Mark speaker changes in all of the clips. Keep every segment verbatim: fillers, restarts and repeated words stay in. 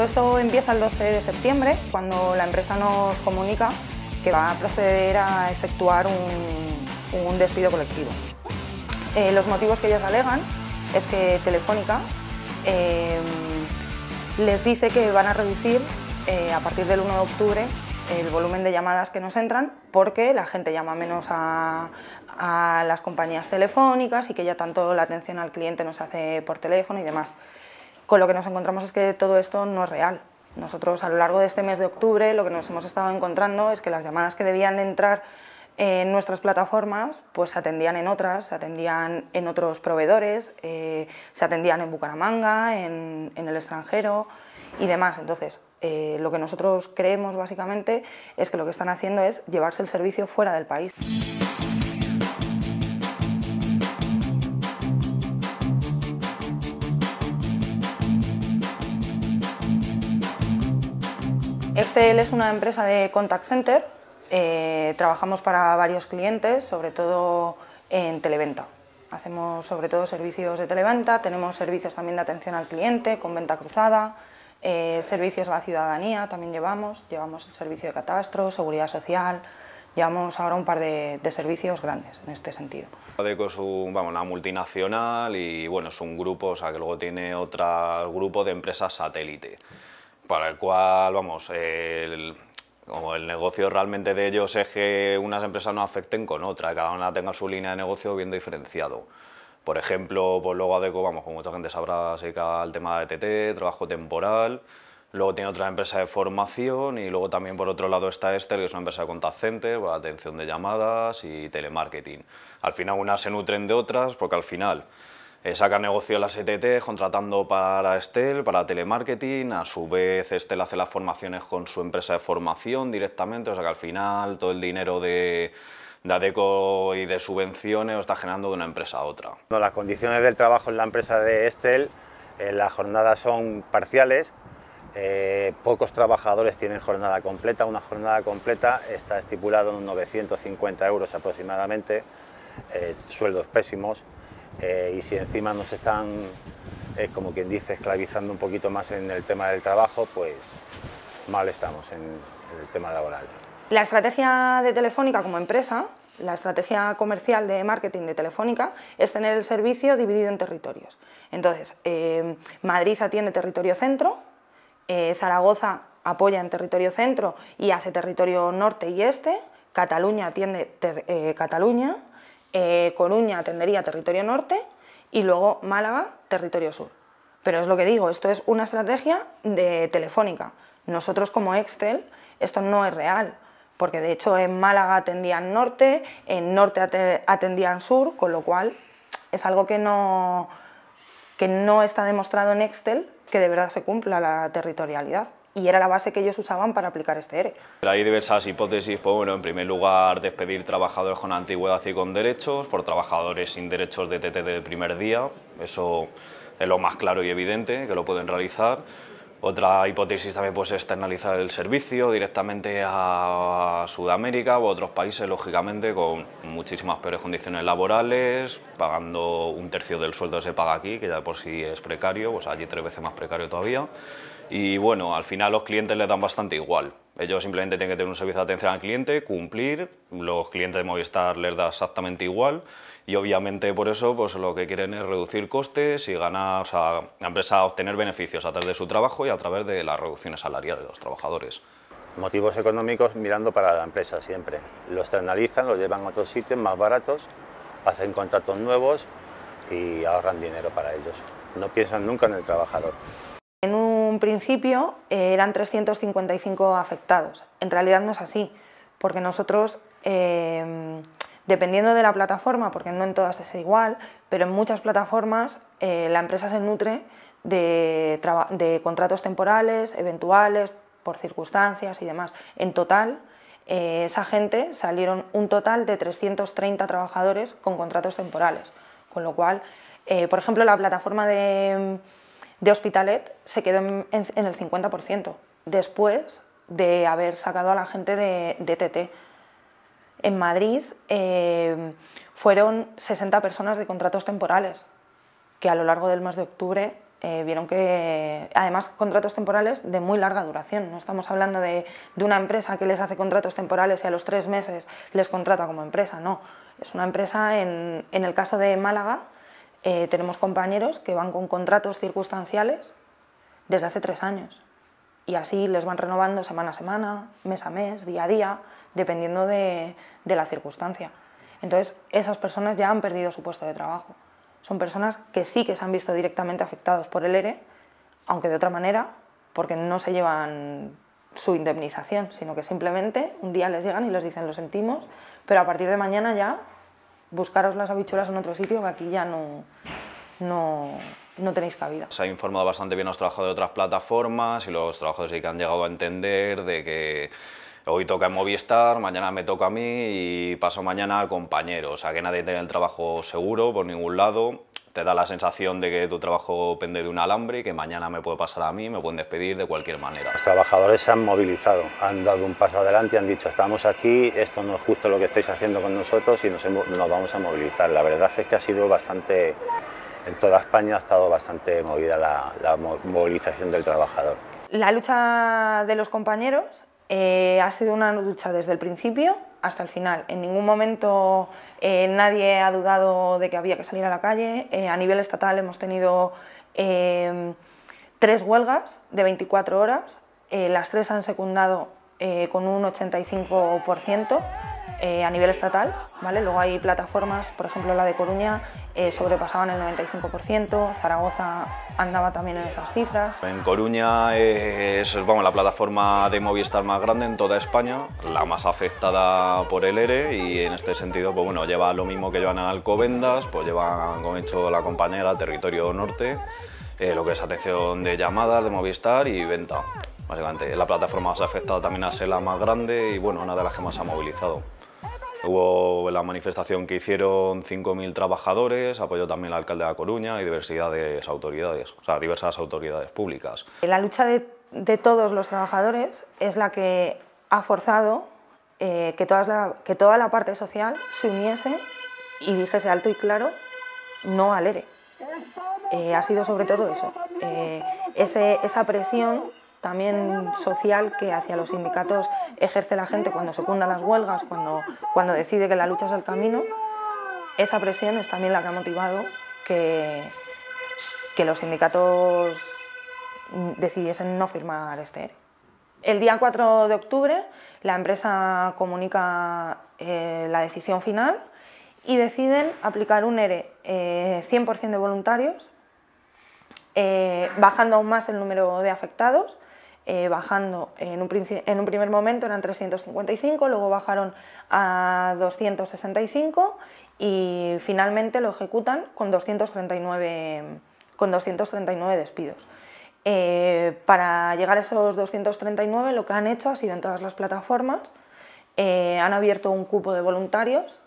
Speaker 1: esto empieza el doce de septiembre, cuando la empresa nos comunica que va a proceder a efectuar un, un despido colectivo. Eh, los motivos que ellos alegan es que Telefónica eh, les dice que van a reducir eh, a partir del uno de octubre el volumen de llamadas que nos entran porque la gente llama menos a, a las compañías telefónicas y que ya tanto la atención al cliente no se hace por teléfono y demás. Con lo que nos encontramos es que todo esto no es real. Nosotros a lo largo de este mes de octubre lo que nos hemos estado encontrando es que las llamadas que debían de entrar en nuestras plataformas pues se atendían en otras, se atendían en otros proveedores, eh, se atendían en Bucaramanga, en, en el extranjero y demás. Entonces, eh, lo que nosotros creemos básicamente es que lo que están haciendo es llevarse el servicio fuera del país. Extel es una empresa de contact center, eh, trabajamos para varios clientes, sobre todo en televenta. Hacemos sobre todo servicios de televenta, tenemos servicios también de atención al cliente con venta cruzada, eh, servicios a la ciudadanía también llevamos, llevamos el servicio de catastro, seguridad social, llevamos ahora un par de, de servicios grandes en este sentido.
Speaker 2: Adecco es un, vamos, una multinacional y bueno, es un grupo, o sea, que luego tiene otro grupo de empresas satélite, para el cual, vamos, el, como el negocio realmente de ellos es que unas empresas no afecten con otras, cada una tenga su línea de negocio bien diferenciado. Por ejemplo, pues luego Adecco, vamos, como mucha gente sabrá, se dedica al tema de T T, trabajo temporal, luego tiene otra empresa de formación y luego también por otro lado está Extel, que es una empresa de contact center, para atención de llamadas y telemarketing. Al final unas se nutren de otras porque al final eh, sacan negocio las E T T contratando para Extel, para telemarketing, a su vez Extel hace las formaciones con su empresa de formación directamente, o sea que al final todo el dinero de, de Adecco y de subvenciones lo está generando de una empresa a otra.
Speaker 3: No, las condiciones del trabajo en la empresa de Extel, eh, las jornadas son parciales, eh, pocos trabajadores tienen jornada completa, una jornada completa está estipulado en novecientos cincuenta euros aproximadamente, eh, sueldos pésimos. Eh, y si encima nos están, eh, como quien dice, esclavizando un poquito más en el tema del trabajo, pues mal estamos en, en el tema laboral.
Speaker 1: La estrategia de Telefónica como empresa, la estrategia comercial de marketing de Telefónica es tener el servicio dividido en territorios. Entonces, eh, Madrid atiende territorio centro, eh, Zaragoza apoya en territorio centro y hace territorio norte y este, Cataluña atiende ter, eh, Cataluña, Eh, Coruña atendería territorio norte y luego Málaga, territorio sur. Pero es lo que digo, esto es una estrategia de Telefónica. Nosotros como Extel, esto no es real, porque de hecho en Málaga atendían norte, en norte atendían sur, con lo cual es algo que no, que no está demostrado en Extel que de verdad se cumpla la territorialidad. Y era la base que ellos usaban para aplicar este ERE.
Speaker 2: Hay diversas hipótesis, pues bueno, en primer lugar despedir trabajadores con antigüedad y con derechos, por trabajadores sin derechos de T T del primer día, eso es lo más claro y evidente, que lo pueden realizar. Otra hipótesis también pues, es externalizar el servicio directamente a Sudamérica o a otros países, lógicamente, con muchísimas peores condiciones laborales, pagando un tercio del sueldo que se paga aquí, que ya de por sí es precario, pues allí tres veces más precario todavía. Y bueno, al final los clientes les dan bastante igual. Ellos simplemente tienen que tener un servicio de atención al cliente, cumplir, los clientes de Movistar les da exactamente igual y obviamente por eso pues lo que quieren es reducir costes y ganar, o sea, la empresa obtener beneficios a través de su trabajo y a través de las reducciones salariales de los trabajadores.
Speaker 3: Motivos económicos mirando para la empresa siempre. Lo externalizan, lo llevan a otros sitios más baratos, hacen contratos nuevos y ahorran dinero para ellos. No piensan nunca en el trabajador.
Speaker 1: En un principio eh, eran trescientos cincuenta y cinco afectados. En realidad no es así, porque nosotros, eh, dependiendo de la plataforma, porque no en todas es igual, pero en muchas plataformas eh, la empresa se nutre de, de contratos temporales, eventuales, por circunstancias y demás. En total, eh, esa gente salieron un total de trescientos treinta trabajadores con contratos temporales, con lo cual, eh, por ejemplo, la plataforma de... de Hospitalet se quedó en, en, en el cincuenta por ciento, después de haber sacado a la gente de, de T T. En Madrid eh, fueron sesenta personas de contratos temporales, que a lo largo del mes de octubre eh, vieron que, además, contratos temporales de muy larga duración. No estamos hablando de, de una empresa que les hace contratos temporales y a los tres meses les contrata como empresa, no. Es una empresa, en, en el caso de Málaga, eh, tenemos compañeros que van con contratos circunstanciales desde hace tres años. Y así les van renovando semana a semana, mes a mes, día a día, dependiendo de, de la circunstancia. Entonces, esas personas ya han perdido su puesto de trabajo. Son personas que sí que se han visto directamente afectados por el ERE, aunque de otra manera, porque no se llevan su indemnización, sino que simplemente un día les llegan y les dicen lo sentimos, pero a partir de mañana ya buscaros las habichuelas en otro sitio, que aquí ya no... no no tenéis cabida.
Speaker 2: Se ha informado bastante bien a los trabajadores de otras plataformas y los trabajadores sí que han llegado a entender de que hoy toca en Movistar, mañana me toca a mí y paso mañana al compañero. O sea, que nadie tiene el trabajo seguro por ningún lado. Te da la sensación de que tu trabajo pende de un alambre y que mañana me puede pasar a mí, me pueden despedir de cualquier manera.
Speaker 3: Los trabajadores se han movilizado, han dado un paso adelante y han dicho estamos aquí, esto no es justo lo que estáis haciendo con nosotros y nos, hemos, nos vamos a movilizar. La verdad es que ha sido bastante... En toda España ha estado bastante movida la, la movilización del trabajador.
Speaker 1: La lucha de los compañeros eh, ha sido una lucha desde el principio hasta el final. En ningún momento eh, nadie ha dudado de que había que salir a la calle. Eh, a nivel estatal hemos tenido eh, tres huelgas de veinticuatro horas. Eh, las tres han secundado eh, con un ochenta y cinco por ciento. Eh, a nivel estatal, ¿vale? Luego hay plataformas, por ejemplo la de Coruña, eh, sobrepasaban el noventa y cinco por ciento, Zaragoza andaba también en esas cifras.
Speaker 2: En Coruña es vamos, la plataforma de Movistar más grande en toda España, la más afectada por el ERE y en este sentido pues, bueno, lleva lo mismo que llevan en Alcobendas, pues llevan como he hecho la compañera Territorio Norte, eh, lo que es atención de llamadas de Movistar y venta. Básicamente, la plataforma más afectada también ha sido la más grande y bueno, una de las que más ha movilizado. Hubo la manifestación que hicieron cinco mil trabajadores, apoyó también el alcalde de La Coruña y diversidades autoridades, o sea, diversas autoridades públicas.
Speaker 1: La lucha de, de todos los trabajadores es la que ha forzado eh, que, todas la, que toda la parte social se uniese y dijese alto y claro no al ERE. Eh, ha sido sobre todo eso, eh, ese, esa presión también social que hacia los sindicatos ejerce la gente cuando secunda las huelgas, cuando, cuando decide que la lucha es el camino. Esa presión es también la que ha motivado que, que los sindicatos decidiesen no firmar este ERE. El día cuatro de octubre la empresa comunica eh, la decisión final y deciden aplicar un ERE eh, cien por cien de voluntarios, eh, bajando aún más el número de afectados. Eh, bajando en un, en un primer momento eran trescientos cincuenta y cinco, luego bajaron a doscientos sesenta y cinco y finalmente lo ejecutan con doscientos treinta y nueve, con doscientos treinta y nueve despidos. Eh, para llegar a esos doscientos treinta y nueve lo que han hecho ha sido en todas las plataformas, eh, han abierto un cupo de voluntarios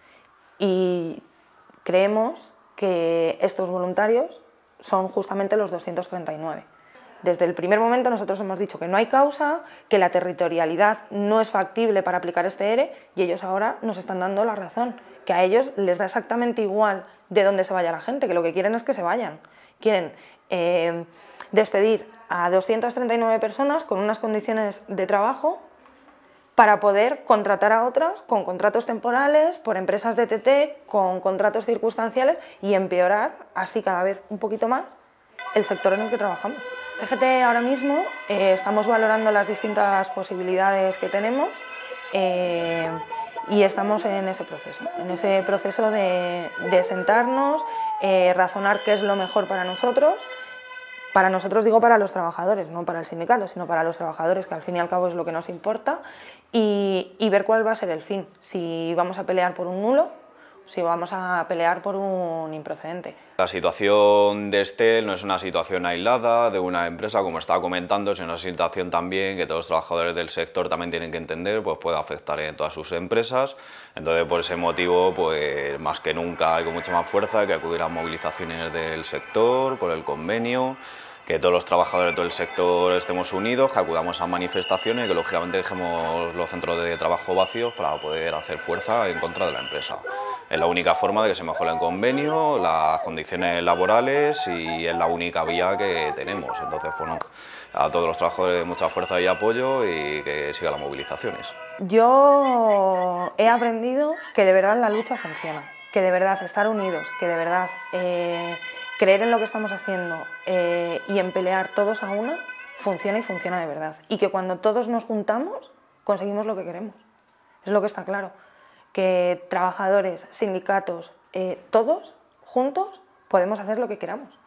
Speaker 1: y creemos que estos voluntarios son justamente los doscientos treinta y nueve. Desde el primer momento nosotros hemos dicho que no hay causa, que la territorialidad no es factible para aplicar este ERE y ellos ahora nos están dando la razón, que a ellos les da exactamente igual de dónde se vaya la gente, que lo que quieren es que se vayan. Quieren eh, despedir a doscientas treinta y nueve personas con unas condiciones de trabajo para poder contratar a otras con contratos temporales, por empresas de T T, con contratos circunstanciales y empeorar así cada vez un poquito más el sector en el que trabajamos. C G T ahora mismo eh, estamos valorando las distintas posibilidades que tenemos eh, y estamos en ese proceso, en ese proceso de, de sentarnos, eh, razonar qué es lo mejor para nosotros, para nosotros digo para los trabajadores, no para el sindicato, sino para los trabajadores, que al fin y al cabo es lo que nos importa, y, y ver cuál va a ser el fin, si vamos a pelear por un nulo, si vamos a pelear por un improcedente.
Speaker 2: La situación de Estel no es una situación aislada de una empresa, como estaba comentando, es una situación también que todos los trabajadores del sector también tienen que entender, pues puede afectar en todas sus empresas. Entonces, por ese motivo, pues más que nunca y con mucha más fuerza hay que acudir a movilizaciones del sector, por el convenio, que todos los trabajadores de todo el sector estemos unidos, que acudamos a manifestaciones y que lógicamente dejemos los centros de trabajo vacíos para poder hacer fuerza en contra de la empresa. Es la única forma de que se mejore el convenio, las condiciones laborales y es la única vía que tenemos. Entonces, bueno, a todos los trabajadores mucha fuerza y apoyo y que sigan las movilizaciones.
Speaker 1: Yo he aprendido que de verdad la lucha funciona, que de verdad estar unidos, que de verdad eh, creer en lo que estamos haciendo eh, y en pelear todos a una funciona y funciona de verdad. Y que cuando todos nos juntamos conseguimos lo que queremos. Es lo que está claro. Que trabajadores, sindicatos, eh, todos juntos podemos hacer lo que queramos.